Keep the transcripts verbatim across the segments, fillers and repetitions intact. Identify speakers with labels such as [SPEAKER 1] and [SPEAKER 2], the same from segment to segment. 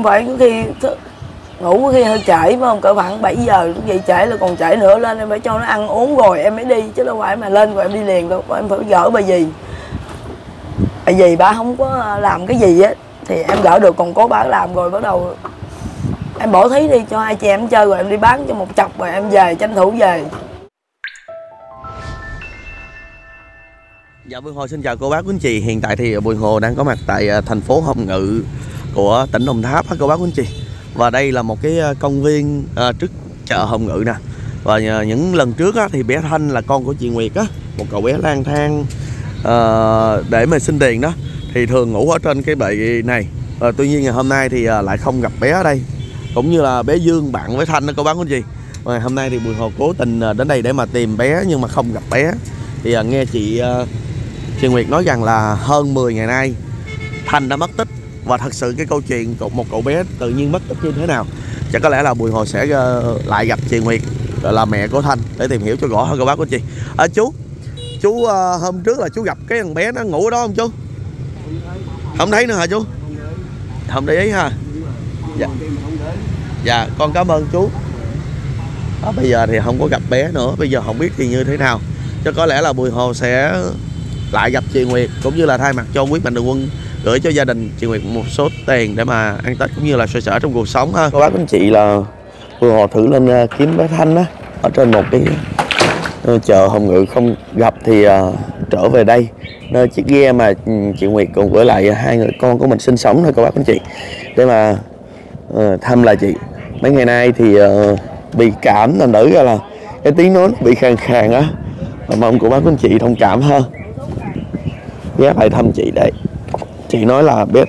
[SPEAKER 1] phải có khi ngủ có khi hơi trễ phải không, cỡ khoảng bảy giờ vậy trễ là còn trễ nữa, lên em phải cho nó ăn uống rồi em mới đi, chứ đâu phải mà lên rồi em đi liền đâu, em phải gỡ bà dì. Bà dì bà không có làm cái gì á thì em gỡ được, còn có bà làm rồi bắt đầu em bỏ thí đi cho hai chị em chơi rồi em đi bán cho một chọc rồi em về tranh thủ về.
[SPEAKER 2] Dạ Bùi Hồ xin chào cô bác quý anh chị. Hiện tại thì Bùi Hồ đang có mặt tại thành phố Hồng Ngự của tỉnh Đồng Tháp cô bác quý anh chị. Và đây là một cái công viên à, trước chợ Hồng Ngự nè. Và những lần trước á, thì bé Thanh là con của chị Nguyệt á, một cậu bé lang thang à, để mà xin tiền đó, thì thường ngủ ở trên cái bệ này. à, Tuy nhiên ngày hôm nay thì à, lại không gặp bé ở đây, cũng như là bé Dương bạn với Thanh đó cô bác quý anh chị. Và ngày hôm nay thì Bùi Hồ cố tình đến đây để mà tìm bé nhưng mà không gặp bé. Thì à, nghe chị à, chị Nguyệt nói rằng là hơn mười ngày nay Thanh đã mất tích. Và thật sự cái câu chuyện một cậu bé tự nhiên mất tích như thế nào, chắc có lẽ là Bùi Hồ sẽ lại gặp chị Nguyệt là mẹ của Thanh để tìm hiểu cho rõ hơn cô bác của chị. À, chú chú uh, hôm trước là chú gặp cái thằng bé nó ngủ ở đó không chú? Không thấy nữa hả chú? Không để ý ha. Dạ, dạ con cảm ơn chú. À, bây giờ thì không có gặp bé nữa, bây giờ không biết thì như thế nào, cho có lẽ là Bùi Hồ sẽ lại gặp chị Nguyệt, cũng như là thay mặt cho Quyết Mạnh Thường Quân gửi cho gia đình chị Nguyệt một số tiền để mà ăn Tết cũng như là xoay sở trong cuộc sống ha. Cô bác anh chị là Bùi Hồ thử lên kiếm bé Thanh á ở trên một cái chợ Hồng Ngự không gặp thì uh, trở về đây nơi chiếc ghe mà chị Nguyệt cùng gửi lại hai người con của mình sinh sống thôi cô bác anh chị, để mà uh, thăm lại chị. Mấy ngày nay thì uh, bị cảm thành nữ ra là cái tiếng nói bị khàn khàn á, và mong cô bác anh chị thông cảm hơn. Ghé lại thăm chị đây. Chị nói là bé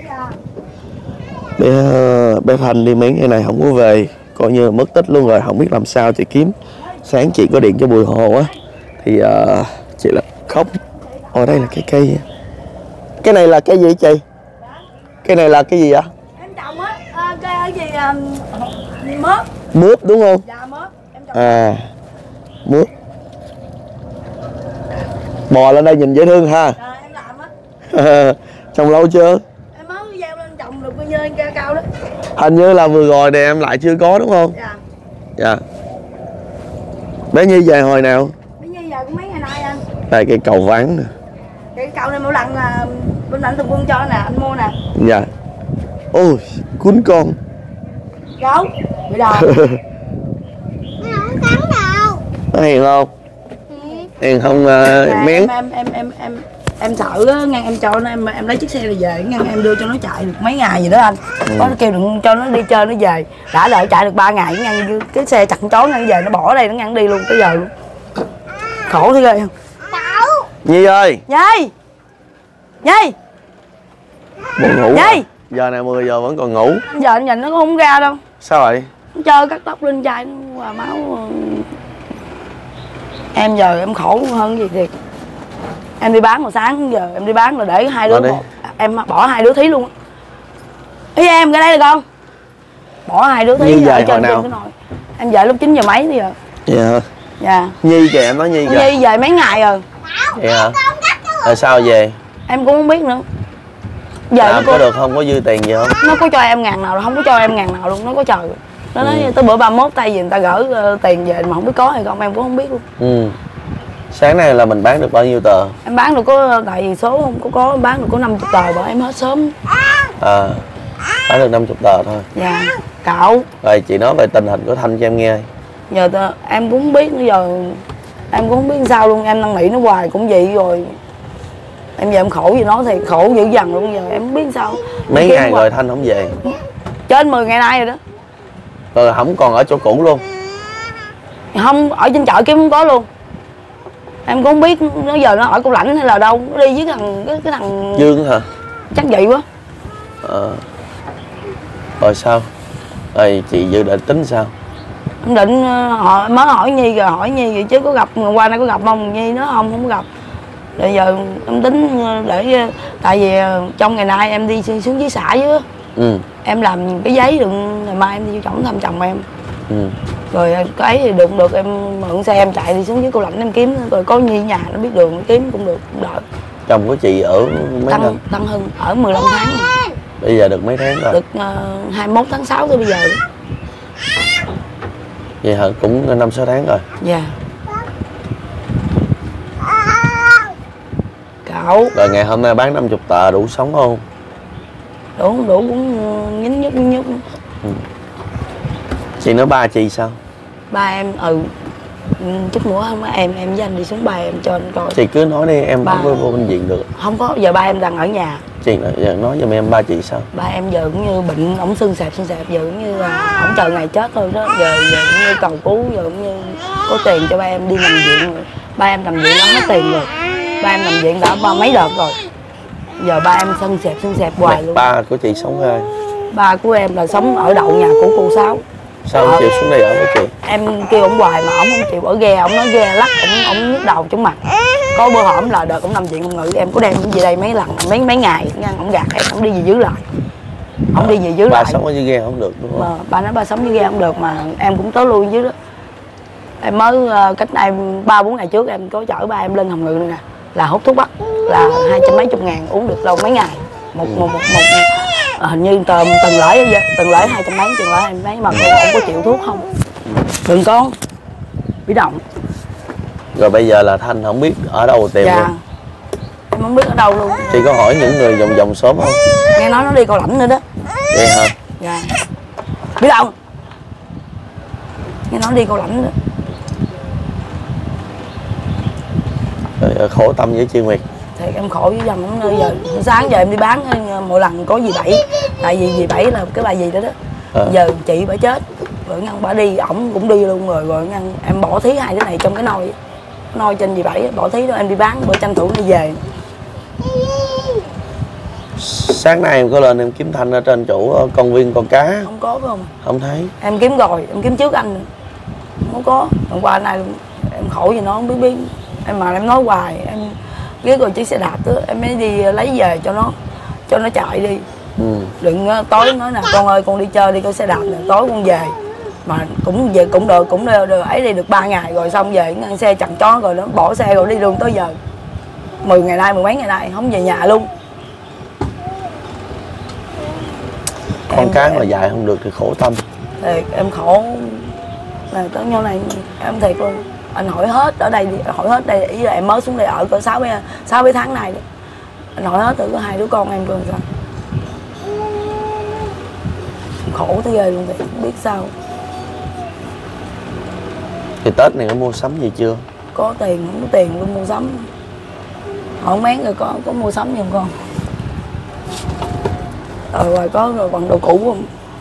[SPEAKER 2] bé bé Thanh đi mấy ngày này không có về, coi như là mất tích luôn rồi, không biết làm sao chị kiếm. Sáng chị có điện cho Bùi Hồ á thì uh, chị là khóc. Ở đây là cái cây, cái này là cái gì chị? Cái này là cái gì vậy?
[SPEAKER 1] Em trồng á, à, cái gì à, mướp.
[SPEAKER 2] Mướp đúng không?
[SPEAKER 1] Dạ mướp. Em trồng.
[SPEAKER 2] À, mướp. Bò lên đây nhìn dễ thương ha.
[SPEAKER 1] Dạ em làm á.
[SPEAKER 2] Trồng lâu chưa?
[SPEAKER 1] Em mới gieo lên trồng được bao nhiêu lên cao cao đó.
[SPEAKER 2] Hình như là vừa rồi này em lại chưa có đúng không?
[SPEAKER 1] Dạ.
[SPEAKER 2] Dạ. Bé Nhi về hồi nào?
[SPEAKER 1] Bé Nhi giờ cũng mấy ngày nay anh.
[SPEAKER 2] Đây cái cầu vắng nè.
[SPEAKER 1] Cái cầu này mỗi lần là bên Mạnh Thường Quân cho nè, anh mua nè.
[SPEAKER 2] Dạ. Ôi, cuốn con.
[SPEAKER 1] Gấu, bị đòn.
[SPEAKER 3] Nó không cắn đâu.
[SPEAKER 2] Nó hiền không? Hiền không uh,
[SPEAKER 1] dạ,
[SPEAKER 2] miếng.
[SPEAKER 1] Em em em em em em sợ á, ngang em cho nó em em lấy chiếc xe này về, ngang em đưa cho nó chạy được mấy ngày gì đó anh. Ừ. Có nó kêu đừng cho nó đi chơi nó về. Đã đợi chạy được ba ngày ngang cái xe chặt chó ngang về nó bỏ ở đây nó ngang đi luôn tới giờ luôn. Khổ thế ghê không?
[SPEAKER 2] Nhi ơi.
[SPEAKER 1] Nhi. Nhi.
[SPEAKER 2] Buồn ngủ.
[SPEAKER 1] Nhi.
[SPEAKER 2] À? Giờ này mười giờ vẫn còn ngủ.
[SPEAKER 1] Giờ anh nhìn nó không ra đâu.
[SPEAKER 2] Sao vậy?
[SPEAKER 1] Nó chơi cắt tóc lên chai nó hòa máu. Em giờ em khổ hơn gì thiệt. Em đi bán một sáng giờ em đi bán là để hai đứa một, em bỏ hai đứa thí luôn. Ý em cái đây là con. Bỏ hai đứa thí
[SPEAKER 2] Nhi
[SPEAKER 1] ở
[SPEAKER 2] về
[SPEAKER 1] trên
[SPEAKER 2] hồi nào?
[SPEAKER 1] cái nồi. Em về lúc chín giờ mấy bây giờ.
[SPEAKER 2] Dạ.
[SPEAKER 1] Dạ.
[SPEAKER 2] Nhi kìa, em nói Nhi kìa.
[SPEAKER 1] Nhi về mấy ngày rồi.
[SPEAKER 2] Vậy hả? Rồi sao về?
[SPEAKER 1] Em cũng không biết nữa. Giờ
[SPEAKER 2] Làm
[SPEAKER 1] nó
[SPEAKER 2] có được không? Có dư tiền gì không?
[SPEAKER 1] Nó có cho em ngàn nào, không có cho em ngàn nào luôn, nó có chờ. Nó nói ừ. tới bữa ba mốt tay gì người ta gỡ uh, tiền về mà không biết có hay không em cũng không biết luôn.
[SPEAKER 2] Ừ. Sáng nay là mình bán được bao nhiêu tờ?
[SPEAKER 1] Em bán được có, tại vì số không có có bán được có năm mươi tờ bởi em hết sớm.
[SPEAKER 2] À, bán được năm mươi tờ thôi.
[SPEAKER 1] Dạ, cạo.
[SPEAKER 2] Rồi chị nói về tình hình của Thanh cho em nghe.
[SPEAKER 1] Giờ tờ, em cũng không biết nữa giờ, em cũng không biết sao luôn, em năn nỉ nó hoài cũng vậy rồi. Em giờ em khổ vì nó thì khổ dữ dằn luôn, giờ em không biết sao.
[SPEAKER 2] Mấy ngày rồi Thanh không về?
[SPEAKER 1] Trên mười ngày nay rồi đó.
[SPEAKER 2] Rồi không còn ở chỗ cũ luôn?
[SPEAKER 1] Không, ở trên chợ kiếm không có luôn. Em cũng không biết nó giờ nó ở Củ Lãnh hay là đâu, nó đi với thằng cái, cái thằng
[SPEAKER 2] Dương hả?
[SPEAKER 1] Chắc vậy quá.
[SPEAKER 2] Ờ. Rồi sao? Rồi chị dự định tính sao?
[SPEAKER 1] Em định họ mới hỏi Nhi rồi, hỏi Nhi vậy chứ có gặp qua đây có gặp không? Nhi nó không không có gặp. Bây giờ em tính để tại vì trong ngày nay em đi xuống dưới xã dưới. Ừ. Em làm cái giấy đừng ngày mai em đi vô chổng thăm chồng em. Ừ. Rồi cái ấy thì được được em mượn xe em chạy đi xuống dưới Củ Lãnh em kiếm, rồi có Nhi nhà nó biết đường kiếm cũng được cũng đỡ.
[SPEAKER 2] Chồng của chị ở mấy
[SPEAKER 1] Tân,
[SPEAKER 2] năm?
[SPEAKER 1] Tân Hưng ở mười lăm tháng.
[SPEAKER 2] Bây giờ được mấy tháng rồi?
[SPEAKER 1] Được uh, hai mươi mốt tháng sáu tới bây giờ.
[SPEAKER 2] Vậy hả? Cũng năm sáu tháng rồi.
[SPEAKER 1] Dạ. Cậu.
[SPEAKER 2] Rồi ngày hôm nay bán năm mươi tờ đủ sống không?
[SPEAKER 1] Đủ không đủ cũng nhín nhúc nhín nhúc.
[SPEAKER 2] Ừ. Chị nói ba chị sao?
[SPEAKER 1] Ba em ừ chút nữa không em em với anh đi xuống ba em cho anh coi.
[SPEAKER 2] Chị cứ nói đi, em
[SPEAKER 1] ba...
[SPEAKER 2] không có vô bệnh viện được.
[SPEAKER 1] Không có, giờ ba em đang ở nhà.
[SPEAKER 2] Chị nói, nói giùm em ba chị sao?
[SPEAKER 1] Ba em giờ cũng như bệnh, ổng sưng sẹp sưng sẹp, giờ cũng như là ổng chờ ngày chết thôi đó. Giờ giờ cũng như cầu cứu, giờ cũng như có tiền cho ba em đi nằm viện. Ba em nằm viện đã hết tiền rồi. Ba em nằm viện đã ba mấy đợt rồi. Giờ ba em sưng sẹp sưng sẹp hoài luôn.
[SPEAKER 2] Ba của chị sống ai?
[SPEAKER 1] Ba của em là sống ở đậu nhà của cô Sáu.
[SPEAKER 2] Sao không chịu xuống đây ở với chị?
[SPEAKER 1] Em kêu ổng hoài mà ổng không chịu ở ghe, ổng nói ghe lắc, ổng ổng nhức đầu trong mặt. Có bữa hổm là đợt ổng nằm viện không ngự, em có đem ổng về đây mấy lần mấy mấy ngày, ngăn ổng gạt em, ổng đi về dưới lại. Ổng đi về dưới
[SPEAKER 2] ba
[SPEAKER 1] lại.
[SPEAKER 2] Ba sống ở dưới ghe không được đúng không?
[SPEAKER 1] Mà ba nói ba sống dưới ghe không được mà em cũng tới luôn dưới đó. Em mới uh, cách đây ba bốn ngày trước em có chở ba em lên Hồng Ngự nữa nè, là hút thuốc bắc là hai trăm mấy chục ngàn uống được đâu mấy ngày. Một một một, một À, hình như tầm từng lễ vậy, từng lễ hai trăm mấy, từng lễ hai mấy mà cô không có chịu thuốc không. Đừng con bị động.
[SPEAKER 2] Rồi bây giờ là Thanh không biết ở đâu tìm
[SPEAKER 1] Dạ.
[SPEAKER 2] luôn.
[SPEAKER 1] Em không biết ở đâu luôn.
[SPEAKER 2] Chị có hỏi những người vòng vòng xóm không?
[SPEAKER 1] Nghe nói nó đi Cao Lãnh nữa đó.
[SPEAKER 2] Vậy hả?
[SPEAKER 1] Dạ. Biết đâu. Nghe nói đi Cao Lãnh nữa.
[SPEAKER 2] Rồi, khổ tâm với chị Nguyệt.
[SPEAKER 1] Thì em khổ với dòng lắm. Giờ sáng giờ em đi bán mỗi lần có dì Bảy, tại vì dì Bảy là cái bà dì đó đó. À. Giờ chị bà chết rồi ngăn bà đi, ổng cũng đi luôn rồi rồi ngăn em bỏ thí hai đứa này trong cái nồi nồi trên dì Bảy, bỏ thí đó em đi bán bữa tranh thủ đi về.
[SPEAKER 2] Sáng nay em có lên em kiếm Thanh ở trên chỗ công viên con cá
[SPEAKER 1] không có phải không?
[SPEAKER 2] Không thấy.
[SPEAKER 1] Em kiếm rồi, em kiếm trước anh nữa. Không có. Hôm qua này em khổ gì nó không biết biết. Em mà em nói hoài, em ghét rồi chiếc xe đạp đó, em mới đi lấy về cho nó cho nó chạy đi. Ừ. Đừng tối nói nè con ơi con đi chơi đi, con xe đạp nè, tối con về. Mà cũng về cũng được, cũng được, được ấy đi được ba ngày rồi xong về ngăn xe chặn chó rồi nó bỏ xe rồi đi luôn tới giờ. mười ngày nay, mười mấy ngày nay không về nhà luôn.
[SPEAKER 2] Con
[SPEAKER 1] em,
[SPEAKER 2] cá mà dài không được thì khổ tâm.
[SPEAKER 1] Thiệt em khổ. Này tới nhau này em thiệt luôn. Anh hỏi hết ở đây đi, hỏi hết đây, ý là em mới xuống đây ở cỡ sáu sáu mấy tháng này. Anh hỏi hết từ có hai đứa con em coi sao. Khổ tới ghê luôn, thì không biết sao.
[SPEAKER 2] Thì Tết này có mua sắm gì chưa?
[SPEAKER 1] Có tiền, không có tiền luôn mua sắm. Hỏi máng rồi có có mua sắm gì không con? Ờ rồi có rồi bằng đồ cũ không?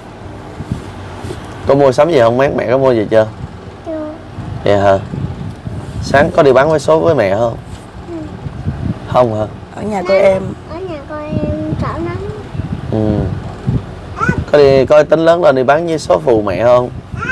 [SPEAKER 2] Có mua sắm gì không máng? Mẹ có mua gì chưa?
[SPEAKER 3] Chưa.
[SPEAKER 2] Vậy hả? Sáng có đi bán vé số với mẹ không?
[SPEAKER 3] Ừ.
[SPEAKER 1] Không hả? Ở nhà coi em.
[SPEAKER 3] Ở nhà coi em sợ lắm.
[SPEAKER 2] Ừ. Có đi coi tính lớn lên đi bán vé số phụ mẹ không?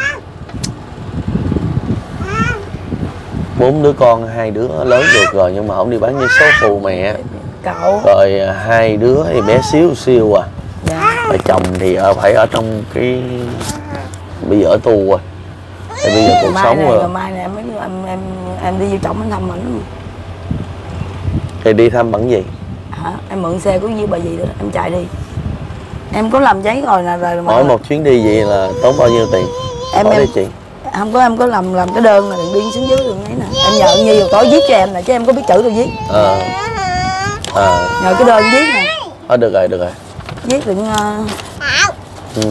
[SPEAKER 2] Bốn đứa con, hai đứa lớn được rồi nhưng mà không đi bán vé số phụ mẹ.
[SPEAKER 1] Cậu.
[SPEAKER 2] Rồi hai đứa thì bé xíu xíu à.
[SPEAKER 1] Dạ.
[SPEAKER 2] Và chồng thì ở phải ở trong cái bây giờ ở tù rồi. Thì bây giờ cuộc
[SPEAKER 1] mai
[SPEAKER 2] sống
[SPEAKER 1] này,
[SPEAKER 2] rồi.
[SPEAKER 1] rồi mai này em, em em em đi vô trọng anh thăm ảnh.
[SPEAKER 2] Thì đi thăm bằng gì?
[SPEAKER 1] Hả? Em mượn xe của như bà gì đó, em chạy đi. Em có làm giấy rồi nè rồi mà.
[SPEAKER 2] Mỗi một chuyến đi vậy là tốn bao nhiêu tiền?
[SPEAKER 1] Em
[SPEAKER 2] hỏi
[SPEAKER 1] em
[SPEAKER 2] đi chị.
[SPEAKER 1] Không có, em có làm làm cái đơn là đừng đi xuống dưới đường ấy nè. Em nhờ Nhi vào tối viết cho em nè, chứ em có biết chữ đâu viết.
[SPEAKER 2] Ờ. À.
[SPEAKER 1] Nhờ cái đơn viết nè.
[SPEAKER 2] Ờ được rồi, được rồi.
[SPEAKER 1] Viết đừng uh...
[SPEAKER 2] Ừ.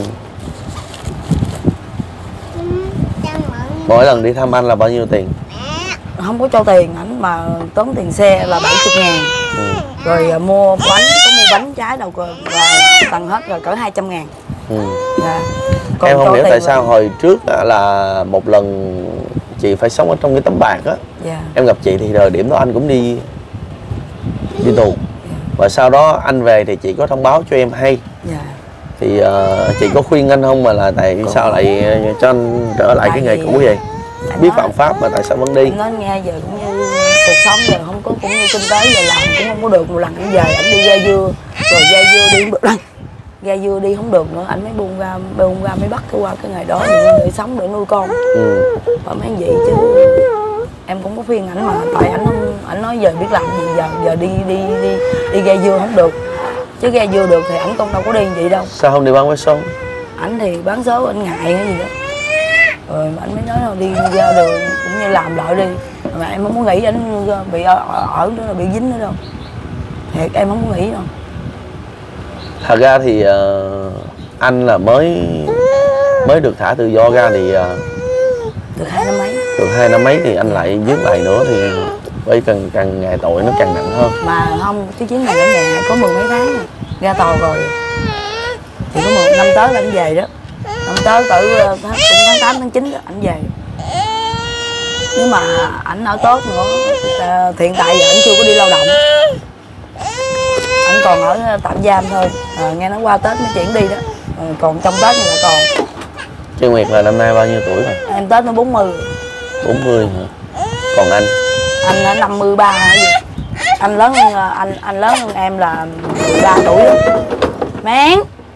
[SPEAKER 2] Mỗi lần đi thăm anh là bao nhiêu tiền?
[SPEAKER 1] Không có cho tiền ảnh mà tốn tiền xe là bảy mươi ngàn. Ừ. Rồi uh, mua bánh, có mua bánh trái đâu là tặng hết rồi cỡ hai trăm ngàn. Ừ. Dạ. Còn
[SPEAKER 2] em không hiểu tại
[SPEAKER 1] rồi.
[SPEAKER 2] sao hồi trước là một lần chị phải sống ở trong cái tấm bạc á. Yeah. Em gặp chị thì thời điểm đó anh cũng đi đi tù. Yeah. Và sau đó anh về thì chị có thông báo cho em hay. Yeah. Thì uh, chị có khuyên anh không mà là tại Còn sao lại cho anh trở lại tại cái nghề cũ vậy? Biết nói, phạm pháp mà tại sao vẫn đi?
[SPEAKER 1] Anh nói nghe giờ cũng như cuộc sống giờ không có, cũng như kinh tế giờ làm cũng không có được. Một lần anh về anh đi ra dưa rồi ra dưa đi không được. Ra dưa đi không được nữa, anh mới buông ra buông ra mới bắt cái qua cái ngày đó để, để sống để nuôi con. Ừ. Và mấy vậy chứ em cũng có khuyên ảnh mà tại ảnh không, ảnh nói giờ biết làm gì giờ giờ đi đi đi đi ra dưa không được. chứ ghe vừa được thì ảnh cũng đâu có đi vậy đâu.
[SPEAKER 2] Sao không đi bán vé số?
[SPEAKER 1] Ảnh thì bán số ảnh ngại hay gì đó, rồi anh mới nói là đi ra đường cũng như làm lại đi, mà em không có nghĩ ảnh bị ở, ở đó là bị dính nữa đâu, thiệt em không có nghĩ đâu.
[SPEAKER 2] Thật ra thì uh, anh là mới mới được thả tự do ra thì uh,
[SPEAKER 1] được hai năm mấy
[SPEAKER 2] được hai năm mấy thì anh lại dứt lại nữa thì bây càng càng ngày tội nó càng nặng hơn.
[SPEAKER 1] Mà không, cái chuyến này ở nhà có mười mấy tháng rồi, ra tòa rồi thì có một năm tới là anh về đó, năm tới cỡ cũng tháng tám tháng chín đó anh về. Nhưng mà ảnh ở tốt nữa, hiện tại giờ anh chưa có đi lao động, anh còn ở tạm giam thôi. À, nghe nói qua Tết mới chuyển đi đó, à, còn trong Tết thì lại còn.
[SPEAKER 2] Chị Nguyệt là năm nay bao nhiêu tuổi rồi?
[SPEAKER 1] Em Tết nó bốn mươi.
[SPEAKER 2] bốn mươi hả? Còn anh?
[SPEAKER 1] Anh là năm mươi ba hả gì? Anh lớn hơn anh anh lớn hơn em là mười ba tuổi đó. Mén.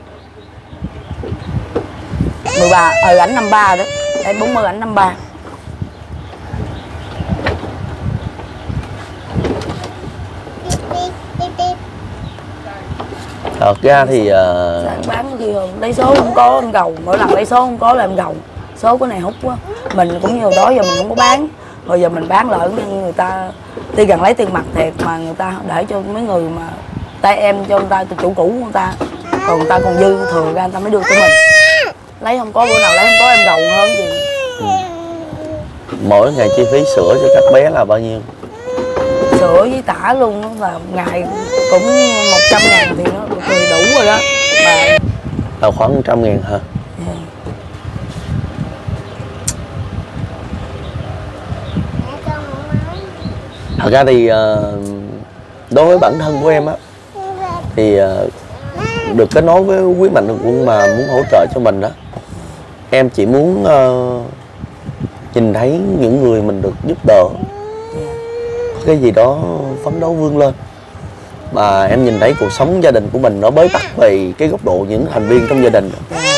[SPEAKER 1] mười ba, ừ ảnh năm ba đó. Em bốn mươi ảnh năm ba.
[SPEAKER 2] Thật ra thì uh...
[SPEAKER 1] Sáng bán có khi lấy số không có em gầu, mỗi lần lấy số không có là em gầu. Số cái này hút quá. Mình cũng như đó giờ mình không có bán. Rồi giờ mình bán lợn người ta đi gần lấy tiền mặt thiệt mà người ta để cho mấy người mà tay em cho người ta chủ cũ của người ta, còn người ta còn dư thừa ra người ta mới đưa cho mình. Lấy không có bữa nào lấy không có em gầu hơn gì.
[SPEAKER 2] Ừ. Mỗi ngày chi phí sữa cho các bé là bao nhiêu?
[SPEAKER 1] Sữa với tả luôn là ngày cũng một trăm ngàn thì nó cười đủ rồi đó. Mà
[SPEAKER 2] là khoảng một trăm ngàn hả?
[SPEAKER 1] Yeah.
[SPEAKER 2] Thật ra thì đối với bản thân của em á thì được kết nối với quý mạnh thường quân mà muốn hỗ trợ cho mình đó, em chỉ muốn uh, nhìn thấy những người mình được giúp đỡ, cái gì đó phấn đấu vươn lên, mà em nhìn thấy cuộc sống gia đình của mình nó bế tắc về cái góc độ những thành viên trong gia đình.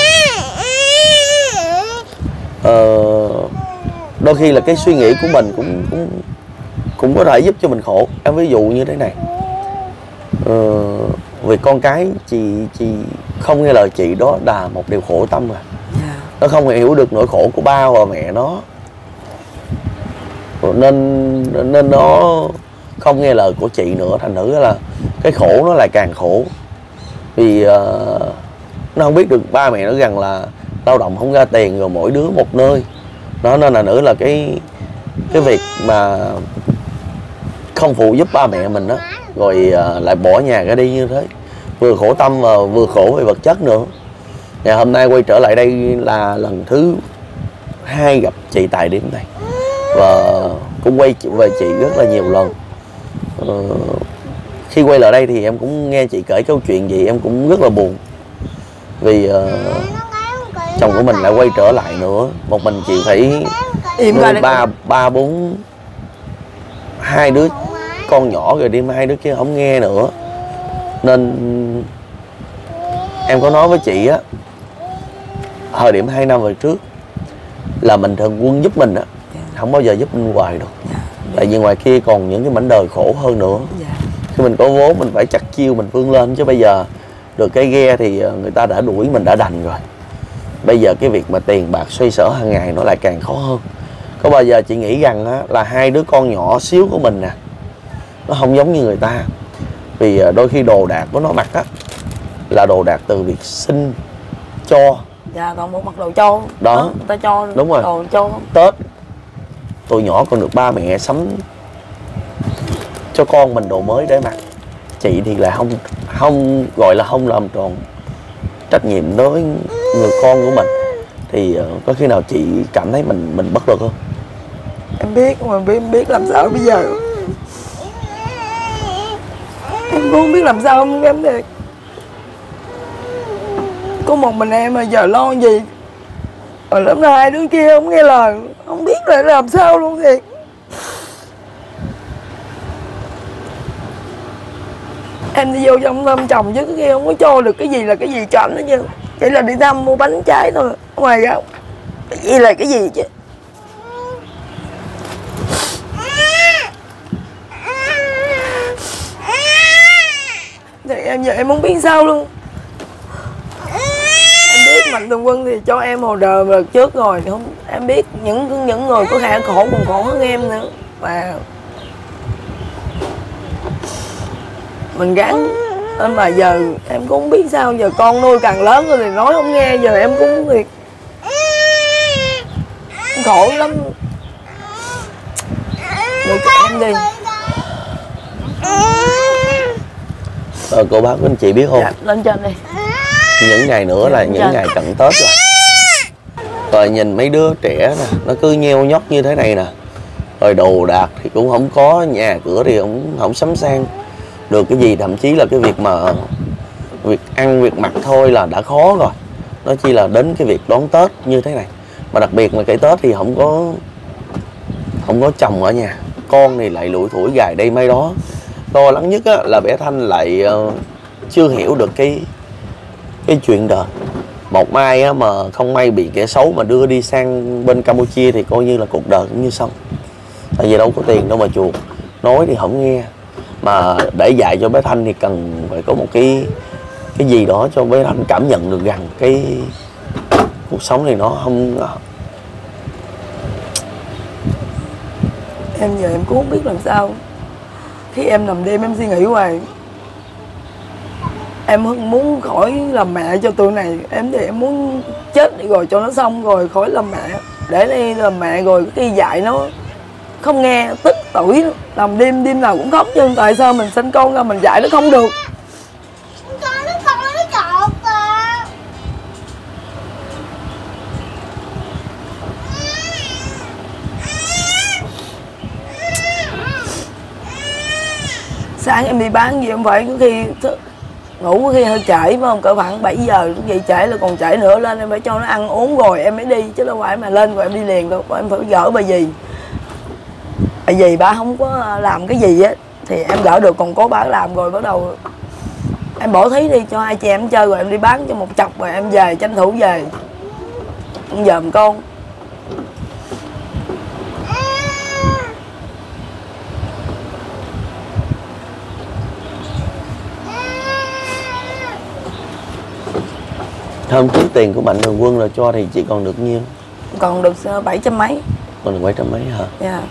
[SPEAKER 2] Uh, đôi khi là cái suy nghĩ của mình cũng cũng cũng có thể giúp cho mình khổ. Em ví dụ như thế này, ờ, vì con cái chị chị không nghe lời chị, đó là một điều khổ tâm rồi.
[SPEAKER 1] Yeah.
[SPEAKER 2] Nó không hiểu được nỗi khổ của ba và mẹ nó, nên nên nó không nghe lời của chị nữa, thành thử là cái khổ nó lại càng khổ. Vì uh, nó không biết được ba mẹ nó rằng là lao động không ra tiền rồi mỗi đứa một nơi. Đó nên là nữa là cái cái việc mà không phụ giúp ba mẹ mình đó, rồi uh, lại bỏ nhà ra đi như thế, vừa khổ tâm và vừa khổ về vật chất nữa. Ngày hôm nay quay trở lại đây là lần thứ hai gặp chị tại điểm này, và cũng quay về chị rất là nhiều lần. Uh, khi quay lại đây thì em cũng nghe chị kể câu chuyện gì em cũng rất là buồn, vì uh, chồng của mình lại quay trở lại nữa, một mình chị phải nuôi ba ba bốn hai đứa con nhỏ rồi đi, hai đứa kia không nghe nữa. Nên em có nói với chị á, thời điểm hai năm về trước là mình thường quân giúp mình á, không bao giờ giúp mình hoài được. Tại vì ngoài kia còn những cái mảnh đời khổ hơn nữa. Khi mình có vốn mình phải chặt chiêu mình vươn lên, chứ bây giờ được cái ghe thì người ta đã đuổi mình đã đành rồi. Bây giờ cái việc mà tiền bạc xoay sở hàng ngày nó lại càng khó hơn. Có bao giờ chị nghĩ rằng á, là hai đứa con nhỏ xíu của mình nè, nó không giống như người ta. Vì đôi khi đồ đạc của nó mặc á là đồ đạc từ việc xin cho.
[SPEAKER 1] Dạ, còn một mặc đồ cho
[SPEAKER 2] đó,
[SPEAKER 1] đó người ta cho
[SPEAKER 2] đúng rồi,
[SPEAKER 1] đồ cho.
[SPEAKER 2] Tết tụi nhỏ còn được ba mẹ sắm cho con mình đồ mới để mặc. Chị thì là không không gọi là không làm tròn trách nhiệm đối với người con của mình. Thì uh, có khi nào chị cảm thấy mình mình bất lực không?
[SPEAKER 1] Em biết mà biết em biết làm sao bây giờ. Em cũng không biết làm sao không em thiệt. Có một mình em mà giờ lo gì. Rồi lớp hai đứa kia không nghe lời, không biết là làm sao luôn thiệt. Em đi vô trong thăm chồng chứ cái kia không có cho được cái gì là cái gì cho ảnh hết chứ. Chỉ là đi thăm mua bánh trái thôi. Ngoài ra cái gì là cái gì chứ. Thì em giờ em không biết sao luôn. Em biết Mạnh Thường Quân thì cho em hỗ trợ đợt trước rồi, không em biết những những người có khả khổ còn khổ hơn em nữa. Và mình gắng, mà giờ em cũng không biết sao, giờ con nuôi càng lớn rồi thì nói không nghe, giờ em cũng thiệt khổ lắm. Được em đi.
[SPEAKER 2] Ờ, cô bác của anh chị biết không?
[SPEAKER 1] Dạ, lên trên đi.
[SPEAKER 2] Những ngày nữa là những ngày cận Tết rồi. Rồi nhìn mấy đứa trẻ nè, nó cứ nheo nhóc như thế này nè. Rồi đồ đạc thì cũng không có, nhà cửa thì cũng không sắm sang được cái gì, thậm chí là cái việc mà việc ăn, việc mặc thôi là đã khó rồi. Nó chỉ là đến cái việc đón Tết như thế này. Mà đặc biệt là cái Tết thì không có không có chồng ở nhà, con thì lại lủi thủi gài đây mấy đó. Lo lắng nhất á, là bé Thanh lại uh, chưa hiểu được cái cái chuyện đời. Một mai á, mà không may bị kẻ xấu mà đưa đi sang bên Campuchia thì coi như là cuộc đời cũng như xong. Tại vì đâu có tiền đâu mà chuộc, nói thì không nghe. Mà để dạy cho bé Thanh thì cần phải có một cái cái gì đó cho bé Thanh cảm nhận được rằng cái cuộc sống này nó không.
[SPEAKER 1] Em giờ em cũng không biết làm sao. Khi em nằm đêm em suy nghĩ hoài, em muốn khỏi làm mẹ cho tụi này. Em thì em muốn chết đi rồi cho nó xong rồi khỏi làm mẹ. Để đây làm mẹ rồi khi dạy nó không nghe, tức tuổi nằm đêm đêm nào cũng khóc. Chứ tại sao mình sinh con ra mình dạy nó không được?
[SPEAKER 3] Con nó con nó trộn à.
[SPEAKER 1] Sáng em đi bán gì em phải có khi ngủ, có khi hơi trễ phải không, cỡ khoảng bảy giờ vậy, trễ là còn trễ nữa, lên em phải cho nó ăn uống rồi em mới đi, chứ đâu phải mà lên rồi em đi liền đâu. Em phải gỡ bà dì, bà dì bà không có làm cái gì á thì em gỡ được, còn có bà làm rồi bắt đầu em bỏ thí đi cho hai chị em chơi rồi em đi bán cho một chọc rồi em về, tranh thủ về em dòm con.
[SPEAKER 2] Hôm trước tiền của Mạnh Thường Quân là cho thì chị còn được nhiêu?
[SPEAKER 1] Còn được bảy trăm mấy.
[SPEAKER 2] Còn được bảy trăm mấy hả?
[SPEAKER 1] Dạ. Yeah.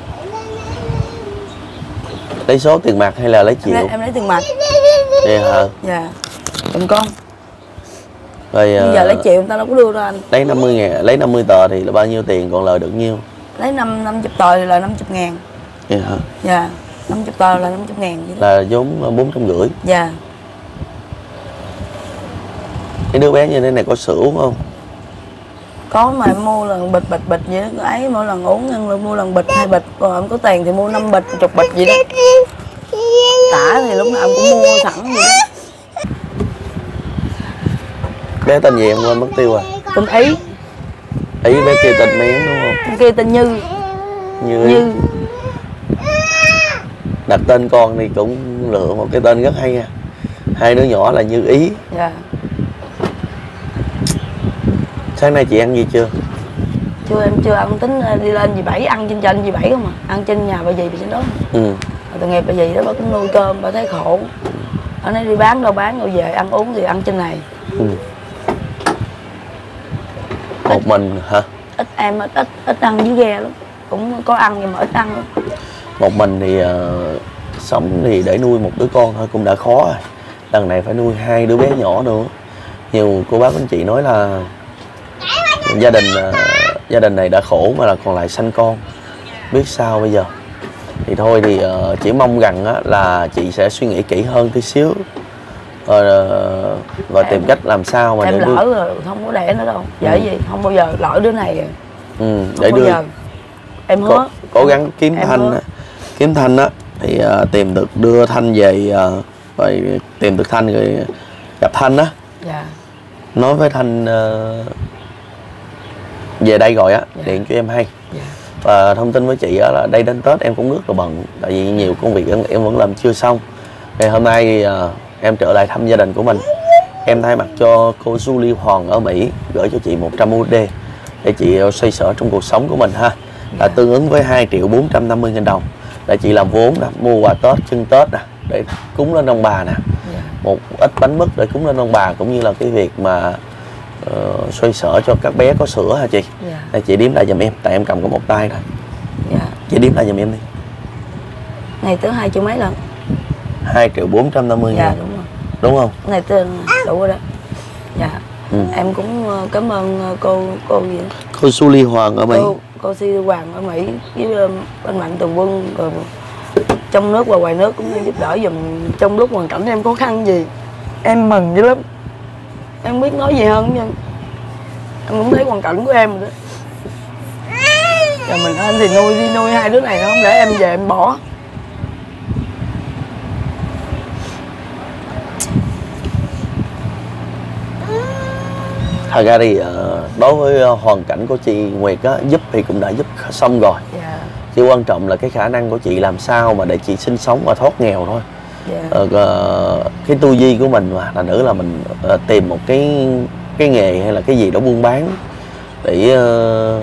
[SPEAKER 2] Lấy số tiền mặt hay là lấy triệu?
[SPEAKER 1] Em lấy, em lấy tiền mặt.
[SPEAKER 2] Vậy hả?
[SPEAKER 1] Dạ. Cầm con.
[SPEAKER 2] Rồi
[SPEAKER 1] bây giờ lấy triệu người ta đâu có đưa ra anh.
[SPEAKER 2] Lấy năm mươi ngàn, lấy năm mươi tờ thì là bao nhiêu tiền, còn lời được nhiêu?
[SPEAKER 1] Lấy năm năm chục tờ thì là năm mươi ngàn.
[SPEAKER 2] Vậy hả?
[SPEAKER 1] Dạ. năm mươi tờ là năm mươi ngàn vậy đó.
[SPEAKER 2] Là vốn bốn trăm rưỡi.
[SPEAKER 1] Dạ.
[SPEAKER 2] Cái đứa bé như thế này có sữa uống không?
[SPEAKER 1] Có, mà em mua lần bịch bịch bịch vậy đó, ấy mỗi lần uống ăn mua lần bịch hai bịch, rồi em có tiền thì mua năm bịch chục bịch vậy đó. Tả thì lúc nào em cũng mua sẵn vậy đó.
[SPEAKER 2] Bé tên gì em quên mất tiêu rồi.
[SPEAKER 1] Tên Ý.
[SPEAKER 2] Ý bé kia tên Miến đúng không?
[SPEAKER 1] Tên kia tên Như.
[SPEAKER 2] Như.
[SPEAKER 1] Như.
[SPEAKER 2] Đặt tên con thì cũng lựa một cái tên rất hay nha. Hai đứa nhỏ là Như Ý.
[SPEAKER 1] Dạ.
[SPEAKER 2] Sáng nay chị ăn gì chưa?
[SPEAKER 1] Chưa, em chưa ăn, tính đi lên dì Bảy ăn trên trên dì Bảy không à, ăn trên nhà bà dì bà trên đó.
[SPEAKER 2] Ừ.
[SPEAKER 1] Tội nghiệp bà dì đó, bà cũng nuôi cơm, bà thấy khổ. Ở đây đi bán đâu bán đâu, về ăn uống thì ăn trên này.
[SPEAKER 2] Ừ. Một ít, mình hả?
[SPEAKER 1] Ít em ít ít ít ăn dưới ghe lắm, cũng có ăn nhưng mà ít ăn lắm.
[SPEAKER 2] Một mình thì uh, sống thì để nuôi một đứa con thôi cũng đã khó rồi. Lần này phải nuôi hai đứa bé nhỏ nữa. Nhiều cô bác anh chị nói là gia đình uh, gia đình này đã khổ mà là còn lại sanh con, biết sao bây giờ. Thì thôi thì uh, chỉ mong rằng á, là chị sẽ suy nghĩ kỹ hơn tí xíu và, uh, và tìm cách làm sao mà
[SPEAKER 1] em
[SPEAKER 2] để
[SPEAKER 1] lỡ
[SPEAKER 2] đưa...
[SPEAKER 1] rồi không có đẻ nữa đâu, dễ
[SPEAKER 2] Ừ.
[SPEAKER 1] gì không bao giờ lỡ đứa này rồi.
[SPEAKER 2] Ừ,
[SPEAKER 1] Không
[SPEAKER 2] để
[SPEAKER 1] bao
[SPEAKER 2] đưa
[SPEAKER 1] giờ. Em hứa
[SPEAKER 2] cố, cố gắng kiếm
[SPEAKER 1] em
[SPEAKER 2] Thanh á, kiếm Thanh á thì uh, tìm được đưa Thanh về uh, rồi tìm được Thanh rồi gặp Thanh á.
[SPEAKER 1] Dạ.
[SPEAKER 2] Nói với Thanh uh, về đây rồi á,
[SPEAKER 1] Dạ.
[SPEAKER 2] điện cho em hay.
[SPEAKER 1] Dạ.
[SPEAKER 2] Và thông tin với chị á là đây đến Tết em cũng rất là bận, tại vì nhiều công việc em, em vẫn làm chưa xong. Thì hôm nay uh, em trở lại thăm gia đình của mình. Em thay mặt cho cô Julie Hoàng ở Mỹ gửi cho chị một trăm u ét đê để chị xoay sở trong cuộc sống của mình ha. Là tương ứng với hai triệu bốn trăm năm mươi nghìn đồng để chị làm vốn nè, mua quà Tết, trưng Tết nè, để cúng lên ông bà nè.
[SPEAKER 1] Dạ.
[SPEAKER 2] một ít bánh mứt để cúng lên ông bà, cũng như là cái việc mà uh, xoay sở cho các bé có sữa hả chị?
[SPEAKER 1] Dạ.
[SPEAKER 2] Đây chị đếm lại giùm em, tại em cầm có một tay thôi.
[SPEAKER 1] Dạ.
[SPEAKER 2] Chị đếm lại giùm em đi.
[SPEAKER 1] Này tới hai triệu mấy lần.
[SPEAKER 2] Hai triệu bốn trăm năm mươi
[SPEAKER 1] Dạ
[SPEAKER 2] ngàn.
[SPEAKER 1] đúng rồi.
[SPEAKER 2] Đúng không?
[SPEAKER 1] Này tên đủ rồi đó. Dạ.
[SPEAKER 2] Ừ.
[SPEAKER 1] Em cũng ờ, cảm ơn ờ, cô cô gì đó.
[SPEAKER 2] Cô Suli Hoàng ở Mỹ.
[SPEAKER 1] Cô cô Si Hoàng ở Mỹ với ờ, bên Mạnh Tường Quân, rồi trong nước và ngoài nước cũng giúp đỡ giùm trong lúc hoàn cảnh em khó khăn gì. Em mừng dữ lắm. Em không biết nói gì hơn nha. Em cũng thấy hoàn cảnh của em rồi đó. Giờ mình anh thì nuôi đi nuôi hai đứa này, nó không để em về em bỏ.
[SPEAKER 2] Thật ra thì đối với hoàn cảnh của chị Nguyệt á, giúp thì cũng đã giúp xong rồi.
[SPEAKER 1] Dạ.
[SPEAKER 2] Chỉ quan trọng là cái khả năng của chị làm sao mà để chị sinh sống và thoát nghèo thôi.
[SPEAKER 1] Dạ.
[SPEAKER 2] Ờ, cái tư duy của mình mà là nữ là mình uh, tìm một cái cái nghề hay là cái gì đó buôn bán để uh,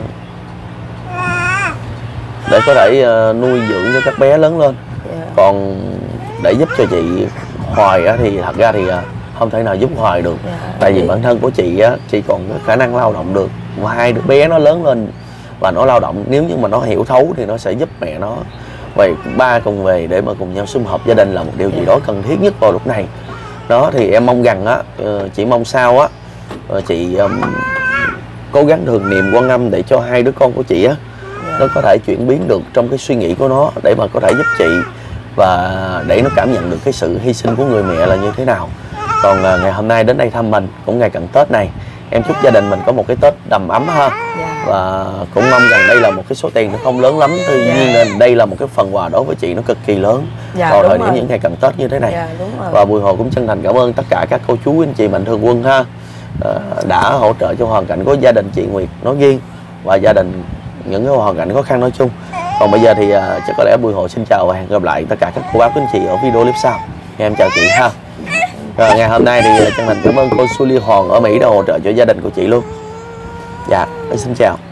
[SPEAKER 2] để có thể uh, nuôi dưỡng cho các bé lớn lên.
[SPEAKER 1] Dạ.
[SPEAKER 2] Còn để giúp cho chị hoài á, thì thật ra thì uh, không thể nào giúp hoài được.
[SPEAKER 1] Dạ.
[SPEAKER 2] Tại vì bản thân của chị á, chị còn có khả năng lao động được, và hai đứa bé nó lớn lên và nó lao động, nếu như mà nó hiểu thấu thì nó sẽ giúp mẹ nó. Vậy ba cùng về để mà cùng nhau sum họp gia đình là một điều gì đó cần thiết nhất vào lúc này. Đó thì em mong rằng á, chị mong sao á, chị um, cố gắng thường niệm Quan Âm để cho hai đứa con của chị á, nó có thể chuyển biến được trong cái suy nghĩ của nó, để mà có thể giúp chị và để nó cảm nhận được cái sự hy sinh của người mẹ là như thế nào. Còn uh, ngày hôm nay đến đây thăm mình cũng ngày cận Tết này, em chúc gia đình mình có một cái Tết đầm ấm ha.
[SPEAKER 1] Dạ.
[SPEAKER 2] Và cũng mong rằng đây là một cái số tiền nó không lớn lắm, tuy
[SPEAKER 1] Dạ.
[SPEAKER 2] nhiên nên đây là một cái phần quà đối với chị nó cực kỳ lớn
[SPEAKER 1] Dạ,
[SPEAKER 2] vào
[SPEAKER 1] đúng
[SPEAKER 2] thời điểm
[SPEAKER 1] rồi.
[SPEAKER 2] những ngày cận Tết như thế này.
[SPEAKER 1] Dạ, đúng rồi.
[SPEAKER 2] Và Bùi Hồ cũng chân thành cảm ơn tất cả các cô chú anh chị mạnh thường quân ha, uh, đã hỗ trợ cho hoàn cảnh của gia đình chị Nguyệt nói riêng và gia đình những cái hoàn cảnh khó khăn nói chung. Còn bây giờ thì uh, chắc có lẽ Bùi Hồ xin chào và hẹn gặp lại tất cả các cô bác quý anh chị ở video clip sau. Em chào chị ha. Rồi, ngày hôm nay thì chân thành cảm ơn cô Suli Hoàng ở Mỹ đã hỗ trợ cho gia đình của chị luôn. Dạ, xin chào.